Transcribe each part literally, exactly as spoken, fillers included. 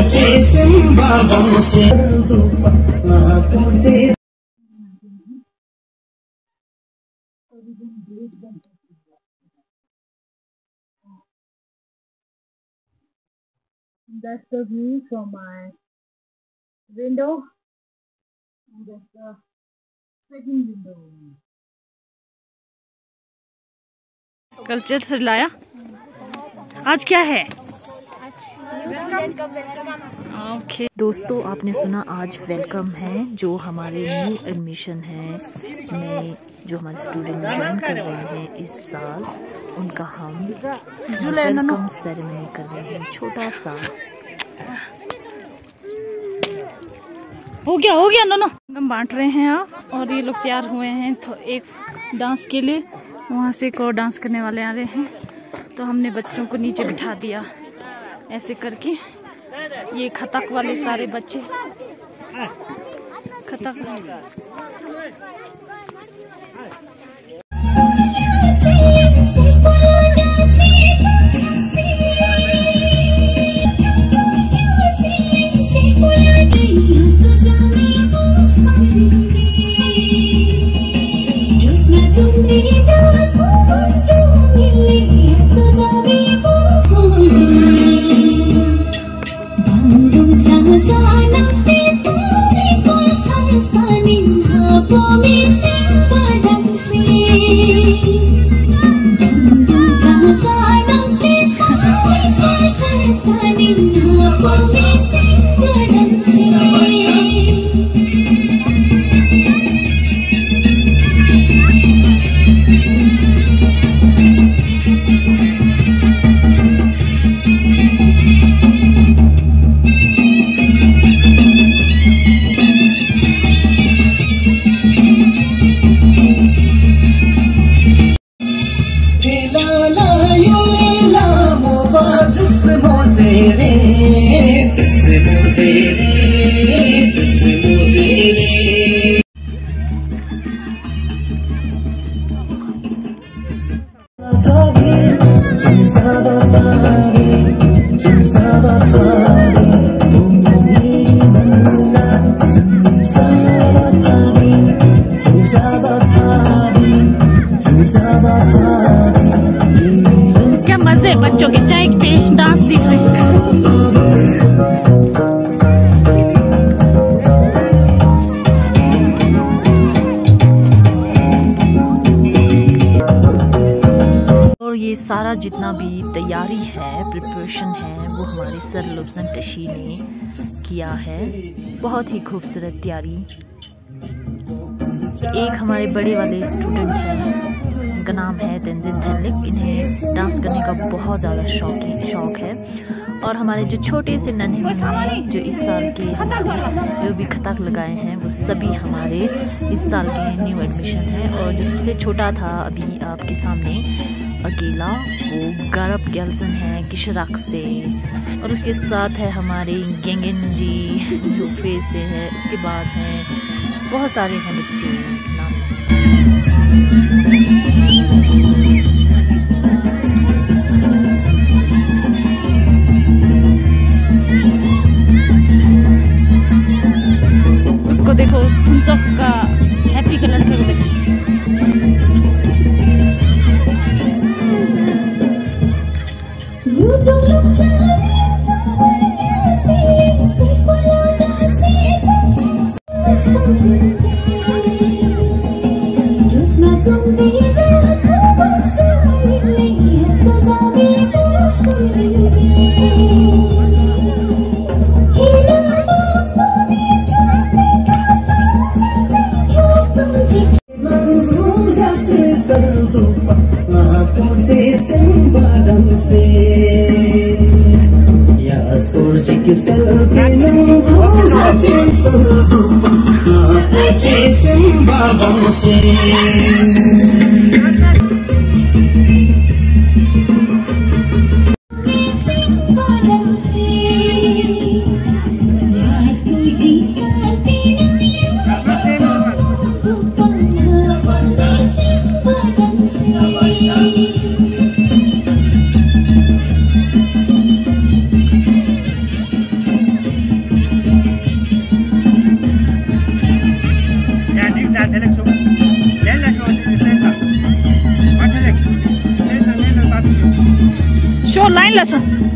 That's the view from my window, and that's the second window. Culture से लाया। आज क्या है? ओके दोस्तों, आपने सुना आज वेलकम है। जो हमारे न्यू एडमिशन है, नए जो हमारे स्टूडेंट ज्वाइन कर रहे हैं इस साल, उनका हम वेलकम सेरेमनी कर रहे हैं। छोटा सा हो गया हो गया नो हम बांट रहे हैं आप, और ये लोग तैयार हुए हैं तो एक डांस के लिए। वहाँ से एक और डांस करने वाले आ रहे हैं, तो हमने बच्चों को नीचे बिठा दिया ऐसे करके। ये खतक वाले सारे बच्चे खतक क्या मजे बच्चों के चाय पे डांस दिख रहे हैं। और ये सारा जितना भी तैयारी है, प्रिपरेशन है, वो हमारे सर लुफ्जन टशी ने किया है। बहुत ही खूबसूरत तैयारी। एक हमारे बड़े वाले स्टूडेंट हैं जिनका नाम है तंजीन धनलिक। इन्हें डांस करने का बहुत ज़्यादा शौक है शौक है और हमारे जो छोटे से नन्हे मुन्ने जो इस साल के हमारे जो भी खतक लगाए हैं, वो सभी हमारे इस साल के न्यू एडमिशन है। और जो सबसे छोटा था अभी आपके सामने अकेला, वो गरब गैल्सन है किशराक से। और उसके साथ है हमारे गेंगन जी यूफे से है। उसके बाद हैं बहुत सारे हैं बच्चे नाम। उसको देखो, हुंचक का हैप्पी का लड़के को देखो। लाइन लसो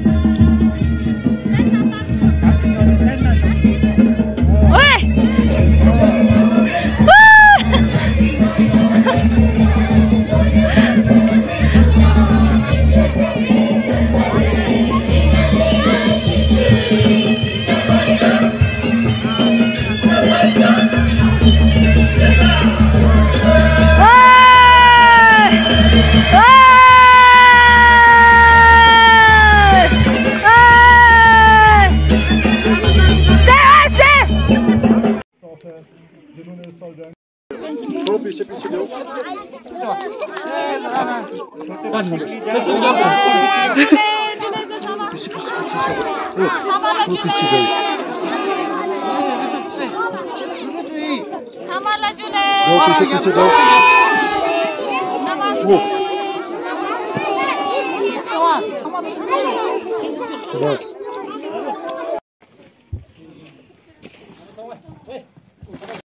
पीछे पीछे जाओ पीछे पीछे जाओ पीछे पीछे जाओ बस